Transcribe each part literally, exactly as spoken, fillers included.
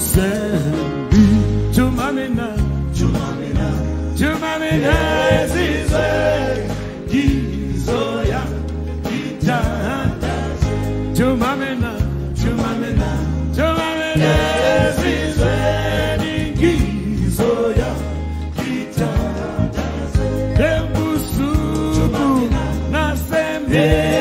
Send me to mommy now, to mommy now, to mommy now. Zize, Gizoya, Gita, to mommy now, to mommy now, to mommy now. Zize, Gizoya, Gita, Dembusu, na sembe.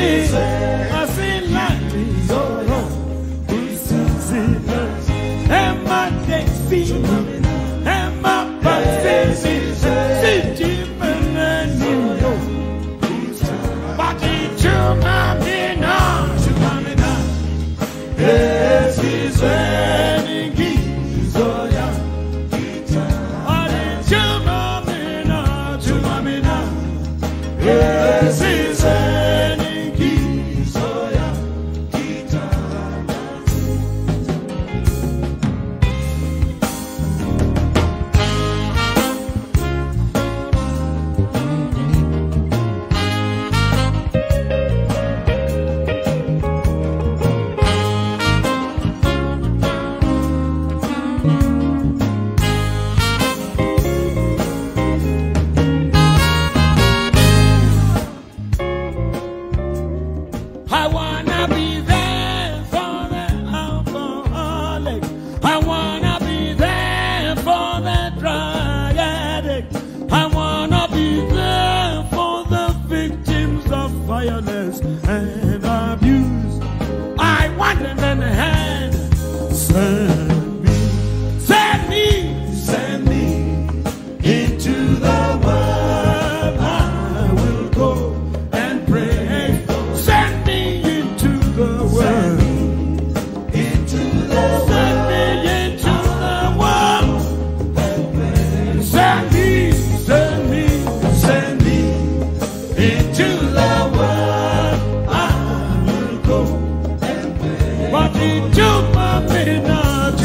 Violence and abuse. I want them in the hand. Send me, send me, send me into the world. I will go and pray. Send me into the world. Into the send me into the world. Send me, send me, send me into the But he took my midnight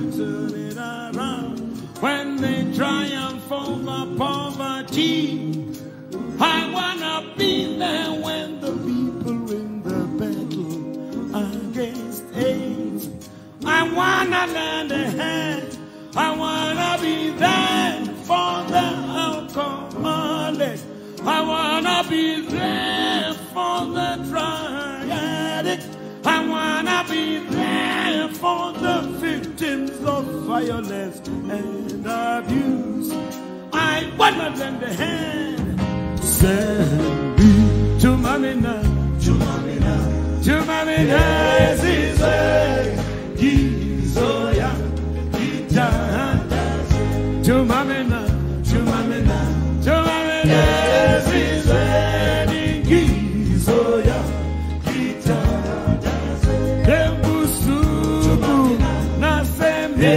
turn it around. When they triumph over poverty, I wanna be there when the people win the battle against AIDS. I wanna lend a hand. I wanna be there for the alcoholic. I wanna be there for the drug addict. I wanna be there for the victims of violence and abuse. I wanna lend a hand. Send me to Mamina, to Mamina, to Mamina. Zize, Gizoya, Gita, to Mamina, to Mamina, to Mamina. Zize, Gizoya, Gita, Dembusu, Naseme,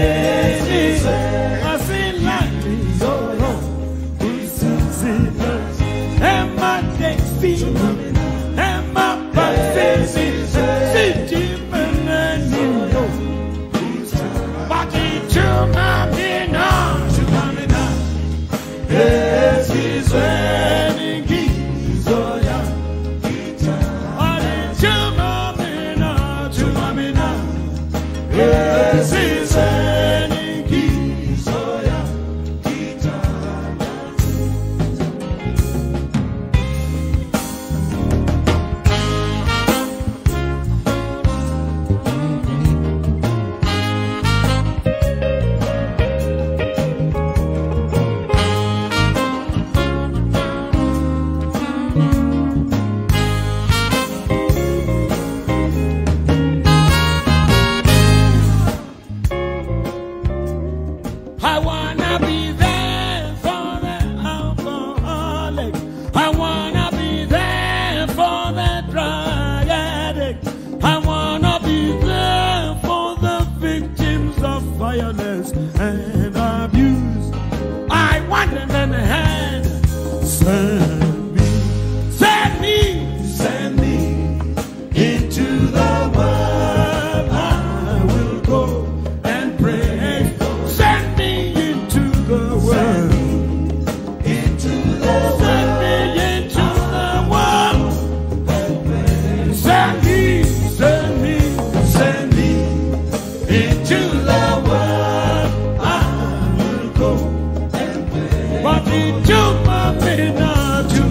Asilani, Zoro, Usizina. Emma Dexy, Emma Patsy, City Menino, Bati Chumamina, Chumamina, yes, he's wearing Gizoya, Bati Chumamina, Chumamina, yes, he's wearing Gizoya, I wanna be there for the alcoholic. I wanna be there for the drug addict. I wanna be there for the victims of violence and abuse. I want them in the hand. Send me, send me, send me into the world. I will go and pray. Send me into the world. Into the Send me into the world. Send me, send me, send me into the world. I will go and pray. But into my midnight, to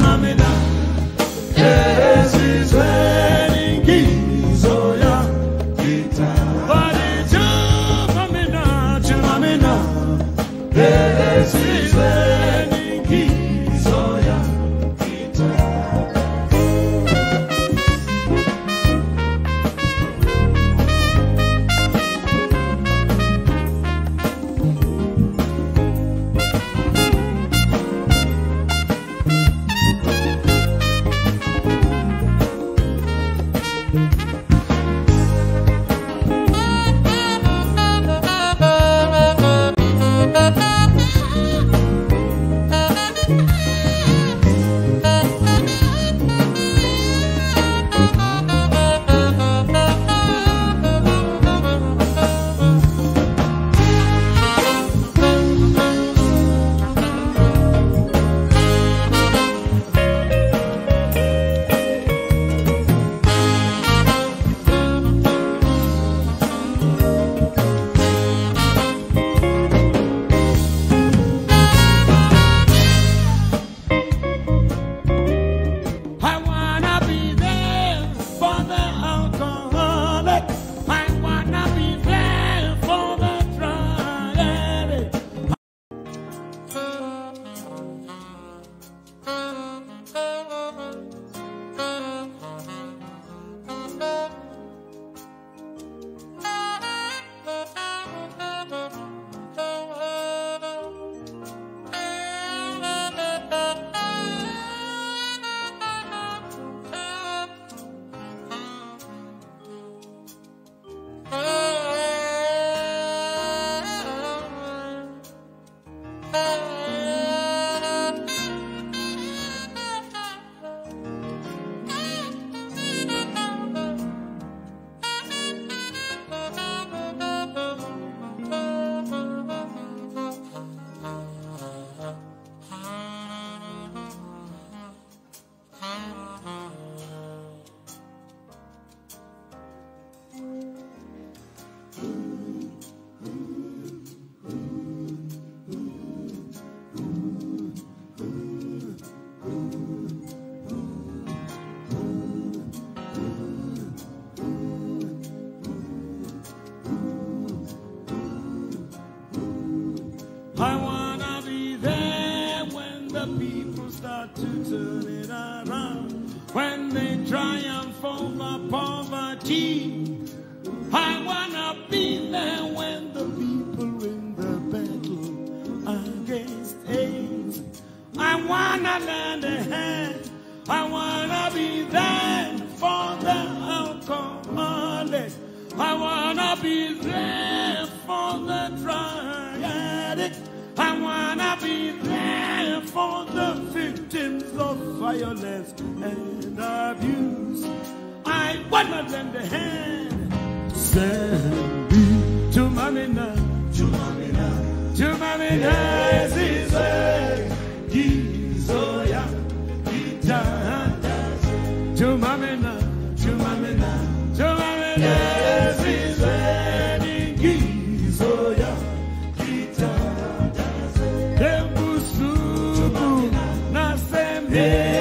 I wanna be there when the people start to turn it around. When they triumph over poverty. I wanna be there when the people win the battle against AIDS. I wanna lend a hand. I wanna be there for the alcoholic. I wanna be there for the drug addict. I wanna be there for the victims of violence and abuse. I wanna lend a hand. Send me to Mamina, to Mamina, to Mamina, Zize, Gizoya, Gita, to Mamina, to Mamina, to Mamina, Zize, Gizoya, Gita, Dembusu, Nasembe.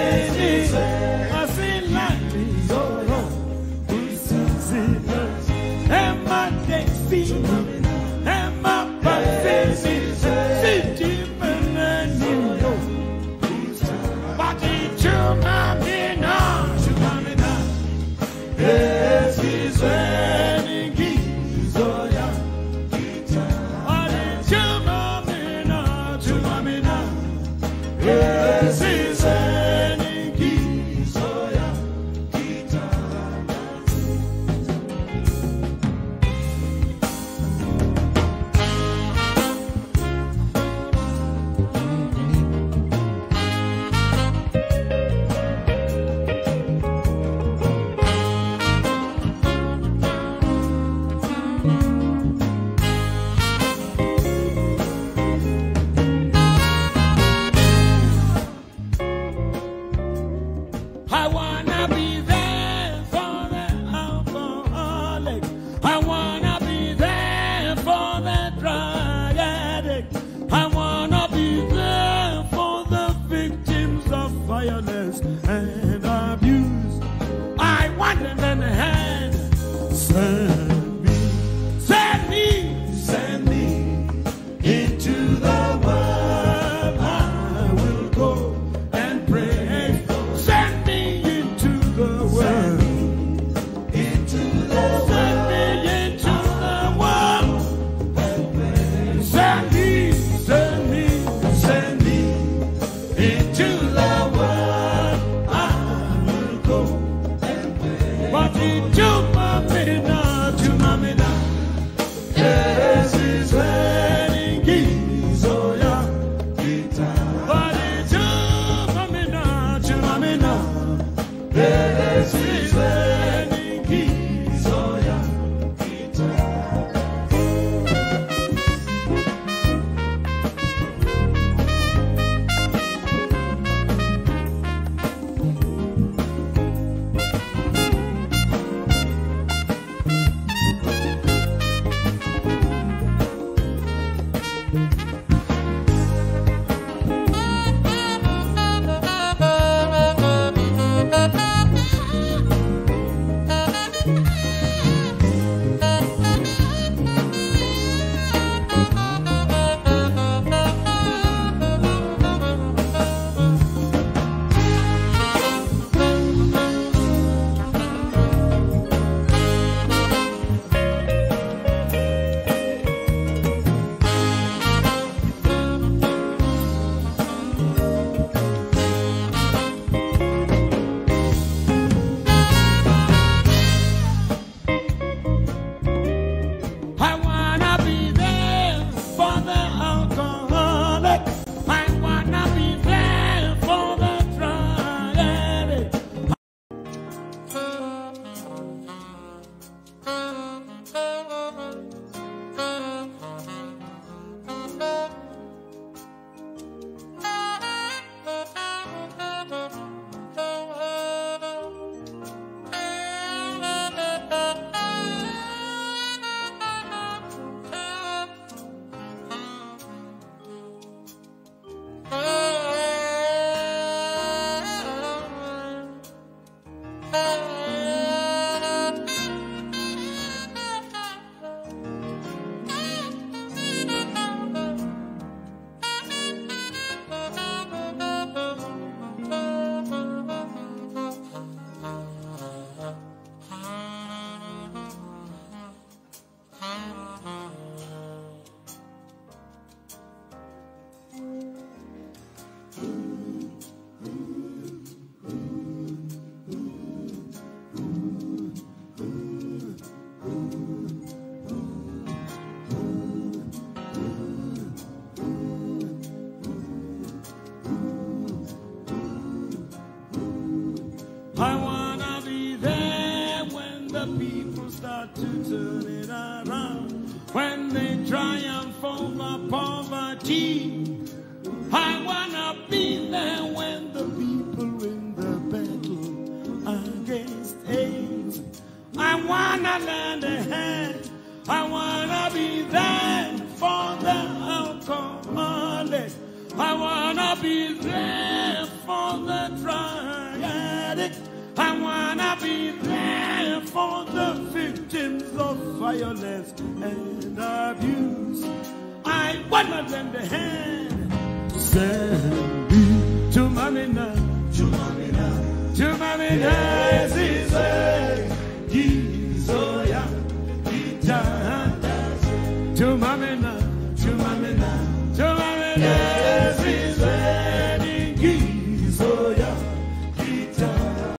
I wanna be there when the people start to turn it around, when they triumph over poverty. I wanna be there when the people win the battle against AIDS. I wanna lend a hand. I wanna be there for the alcoholic. I wanna be there for the drug addict. I wanna be there for the victims of violence and abuse. I wanna lend a hand. Say